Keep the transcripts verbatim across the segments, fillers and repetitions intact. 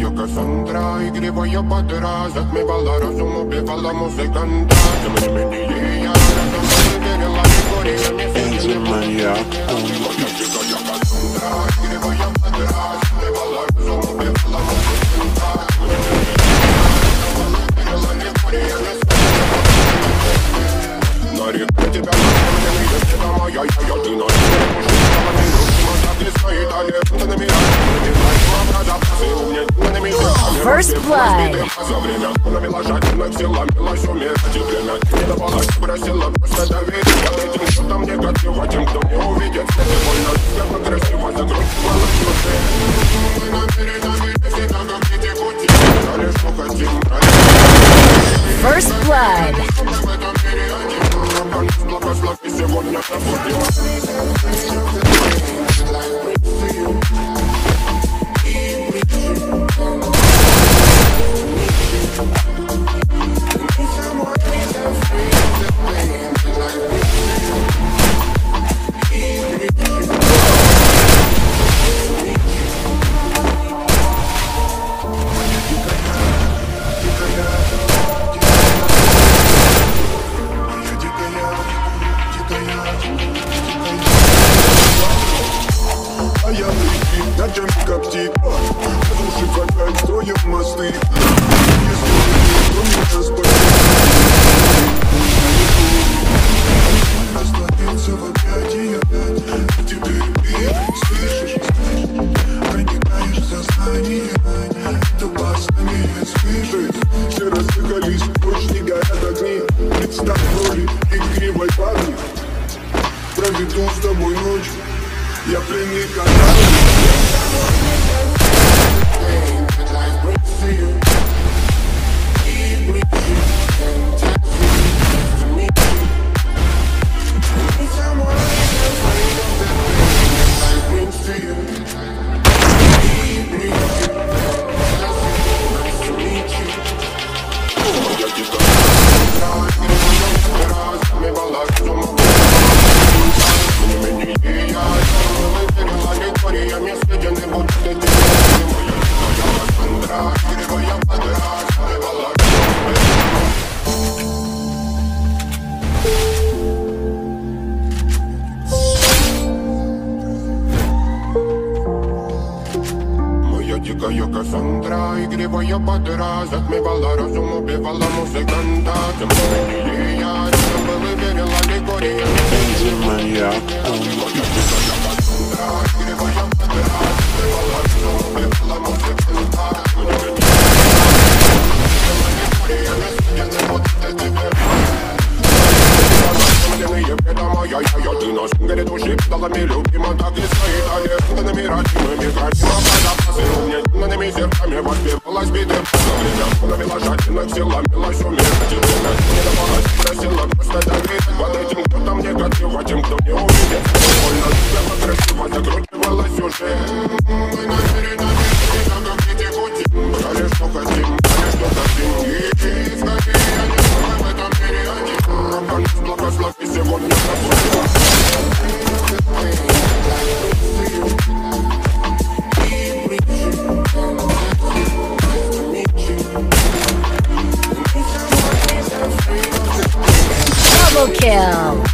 дикая Кассандра, игривая подра, затмевала разум, убивала музыканта. Тем не менее я рядом проверила аллегориями. Маньяк. Моя дикая Кассандра, игривая подра, затмевала разум, убивала музыканта. Проверила аллегориями. На реку тебя накормлены, если это моя, я, я, ты ночь. First blood. First blood. Проведу с тобой ночь, я пленник дикая Кассандра, игривая подра, затмевала разум, убивала музыканта. Тем не менее я рядом был и верил аллегориями. Маньяк. Моя дикая Кассандра, игривая подра, затмевала разум, убивала музыканта. Это моя, я, я, ты нас горит души, педалами любима, так и стоит, а лентами родимыми, картина подапасы, умненными зерками воспевалась биты. За время навела жадных силами, лась умеет, тебе не давалась, просила просто доверить. Под этим кто-то мне готов, тем, кто не увидит. Больно, тебя красиво закручивалась уже. Мы намерены, как как эти пути. Брали, что хотим, брали, что хотим. И скорее, я не знаю в этом мире один. Благослови сегодня тобой. Double kill.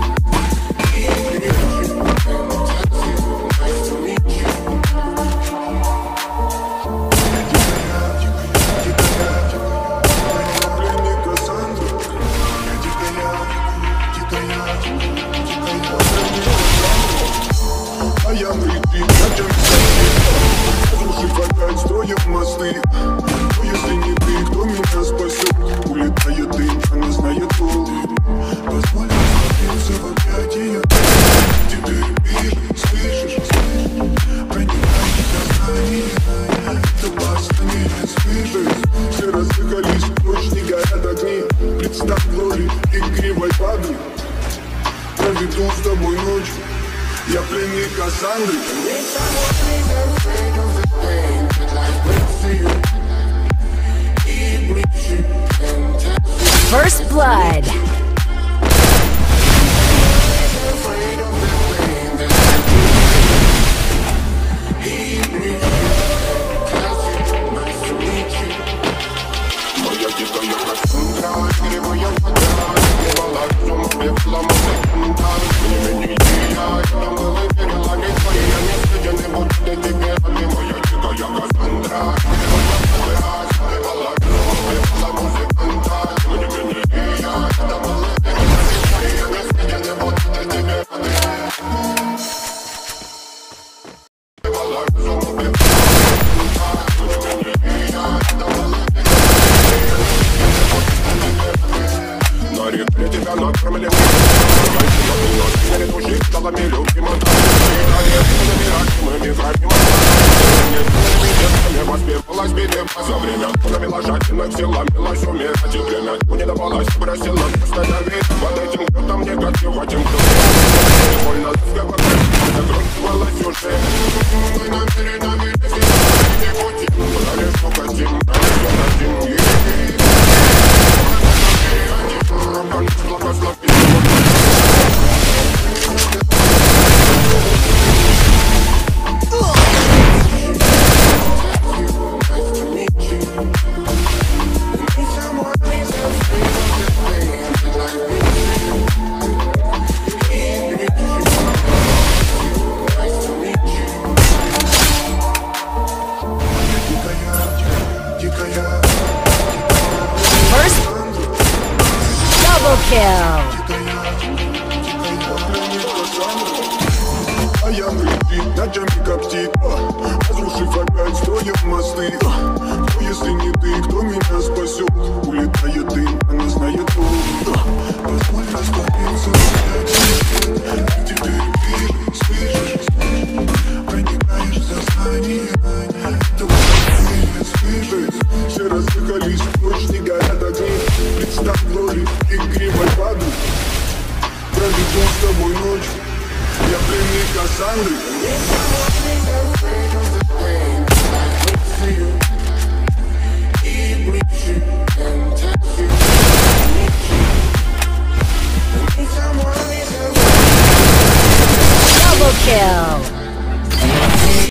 А я прийти, зачем разрушить опять, строим мосты. Но если не ты, кто меня спасет? Улетает дым, она знает пол. Позволь разбиться в объятия. Теперь мир, слышишь? Проникай в сознание. Это просто меня слышишь. Все рассыхались, ночь не горят огни. Представь в роли игривой падры. Проведу с тобой ночь. Я пленник Кассандры. First blood. тебя накормили. Сняли души, сталами любимым. Невыразимыми гранями. Детствами воспевалась беды. За время навела жадина, сила милась умирать. И время не давалась, бросила просто давить. Под этим кто-то мне готов, этим кто-то больно разговаривать. Закручивалась уже. Мы намерены все пути. Брали, что хотим, что хотим. Kill. А я летит, ночами коптит, разрушив опять строим мосты. Кто, если не ты, кто меня спасет? Улетает дым, она знает то. Позволь раствориться в где ты видишь, слышишь, проникаешь в сознание. Это слышишь, все разъехались в ночь, не горят огни. Представь глори, игривой воды. Проведем с тобой ночь. Я пленник Кассандры. И ближе.